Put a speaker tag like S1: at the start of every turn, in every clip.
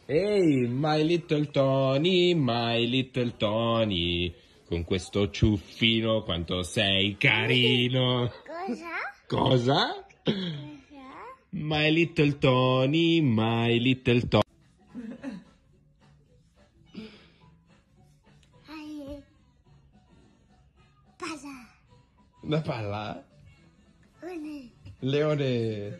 S1: Ehi, my little Tony, con questo ciuffino quanto sei carino.
S2: Cosa?
S1: Cosa? My little Tony.
S2: Pasa.
S1: Una palla?
S2: One.
S1: Leone.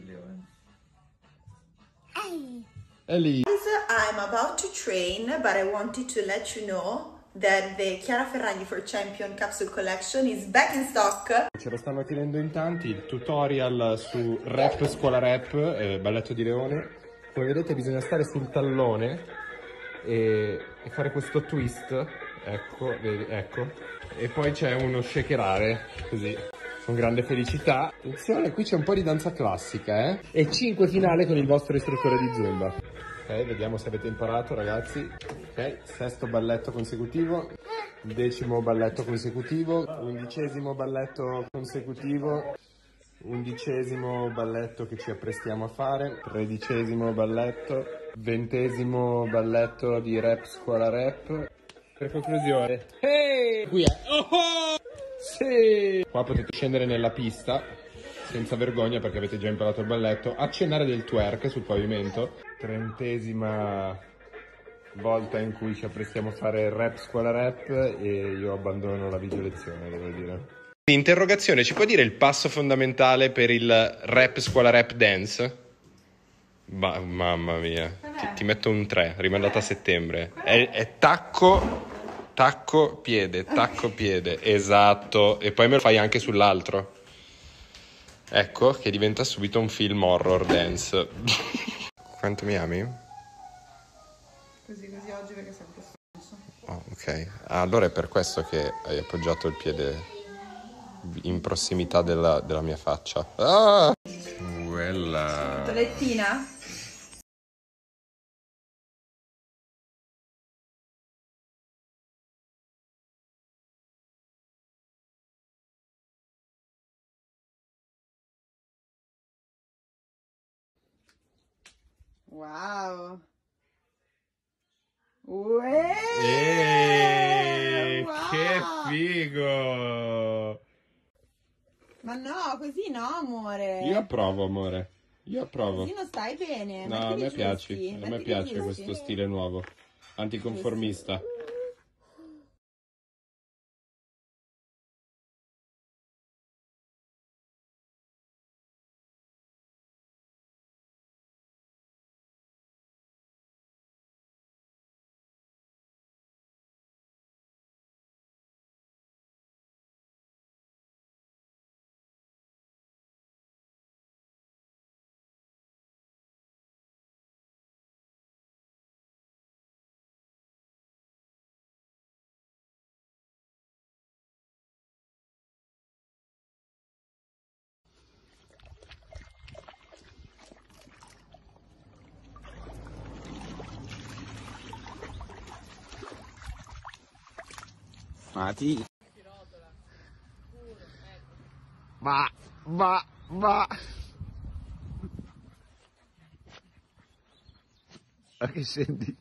S2: Hey.
S1: È lì.
S3: I'm about to train, but I wanted to let you know that the Chiara Ferragni for Champion Capsule Collection is back in stock.
S1: Ce lo stanno chiedendo in tanti, il tutorial su rap, scuola rap, balletto di leone. Come vedete bisogna stare sul tallone e fare questo twist, ecco, vedi, ecco. E poi c'è uno shakerare, così, con grande felicità. Attenzione, qui c'è un po' di danza classica, E 5 finale con il vostro istruttore di Zumba. Ok, vediamo se avete imparato, ragazzi. Ok, sesto balletto consecutivo, 10° balletto consecutivo, 11° balletto consecutivo, 11° balletto che ci apprestiamo a fare, 13° balletto, 20° balletto di rap scuola rap. Per conclusione, hey! Qui è, oh! Sì! Qua potete scendere nella pista senza vergogna perché avete già imparato il balletto, accennare del twerk sul pavimento. 30ª volta in cui ci apprestiamo a fare rap scuola rap e io abbandono la video lezione, devo dire. Interrogazione, ci può dire il passo fondamentale per il rap scuola rap dance? Mamma mia, ti metto un 3, rimandata a settembre. È tacco, piede, esatto. E poi me lo fai anche sull'altro. Ecco che diventa subito un film horror dance. Quanto mi ami?
S3: Così oggi perché è sempre stesso.
S1: Oh, ok. Allora è per questo che hai appoggiato il piede in prossimità della mia faccia. Ah! Quella.
S3: Tolettina? Wow. Wow.
S1: Che figo!
S3: Ma no, così no, amore.
S1: Io approvo, amore. Io approvo.
S3: Così non stai bene.
S1: No, a me piace. A me piace questo stile nuovo. Anticonformista. Mati. Va. Ma che senti?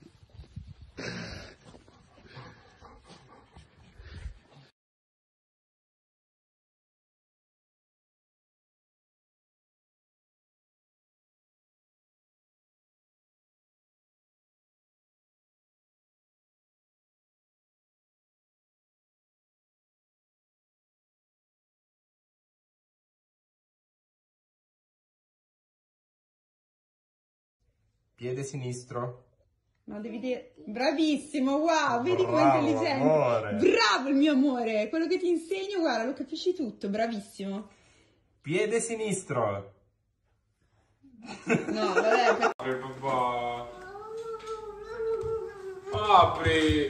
S1: Piede sinistro.
S3: No, devi dire... Bravissimo, wow, vedi com'è
S1: Bravo,
S3: intelligente.
S1: amore.
S3: Bravo il mio amore, quello che ti insegno, guarda, lo capisci tutto, bravissimo.
S1: Piede sinistro.
S3: No, vabbè.
S1: Apri, papà. Apri.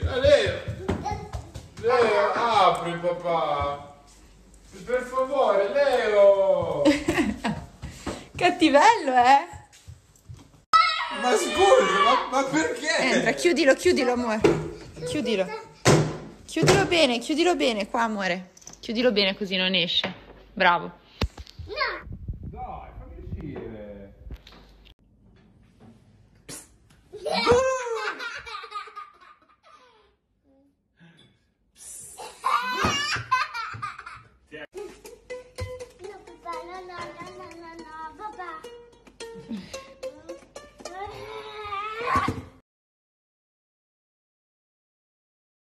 S1: Leo, apri, papà. Per favore, Leo.
S3: Cattivello, eh?
S1: Ma scusa, ma perché?
S3: Entra, chiudilo, amore. Chiudilo. Chiudilo bene, qua, amore. Chiudilo bene così non esce. Bravo.